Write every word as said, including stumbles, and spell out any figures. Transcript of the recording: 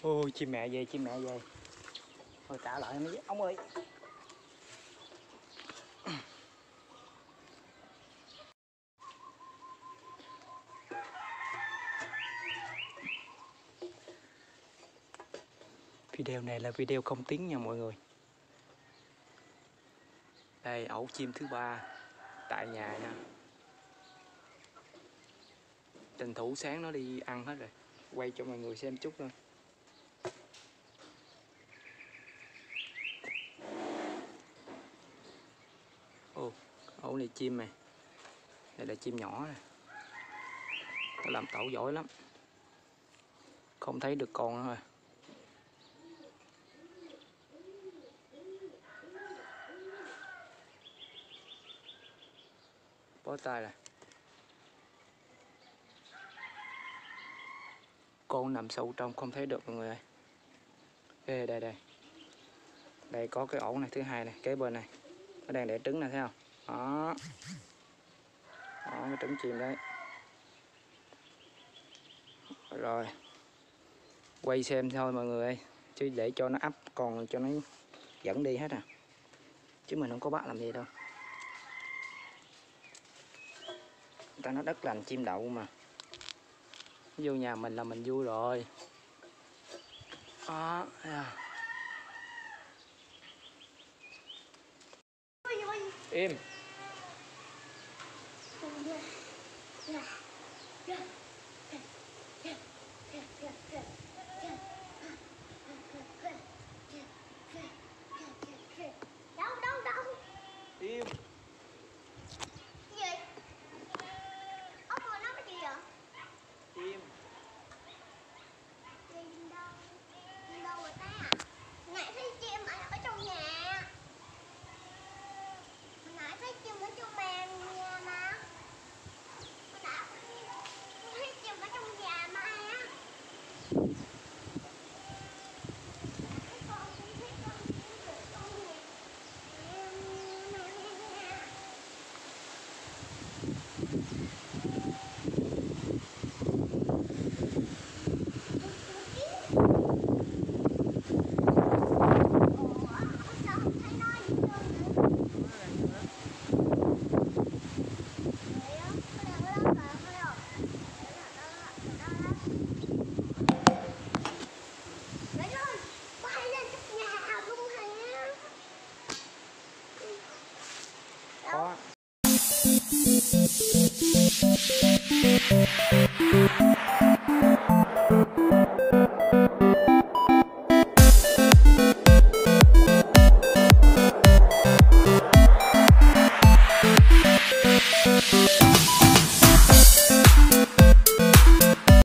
Ôi chim mẹ về, chim mẹ về. Thôi trả lại mấy ông ơi. Video này là video không tiếng nha mọi người. Đây ổ chim thứ ba tại nhà nha. Tranh thủ sáng nó đi ăn hết rồi, quay cho mọi người xem chút thôi. Ồ, ổ này chim này. Đây là chim nhỏ này. Nó làm tổ giỏi lắm. Không thấy được con nữa thôi. Bó tay này. Con nằm sâu trong không thấy được mọi người ơi. Ê, đây đây. Đây có cái ổ này thứ hai này, kế bên này. Nó đang đẻ trứng này thấy không? Đó. Đó cái trứng chim đấy. Rồi. Quay xem thôi mọi người ơi. Chứ để cho nó ấp còn cho nó dẫn đi hết à. Chứ mình không có bắt làm gì đâu. Người ta nói đất lành chim đậu mà. Vô nhà mình là mình vui rồi. Đó. À. Im. Đâu đâu đâu. Im. Gì? Ông vừa nói cái gì vậy? Im. Chim đâu? Chim đâu rồi ta? Nãy thấy chim ở, ở trong nhà. Nãy thấy chim ở trong bàn nhà mà. Đã thấy chim ở trong nhà mà. Có.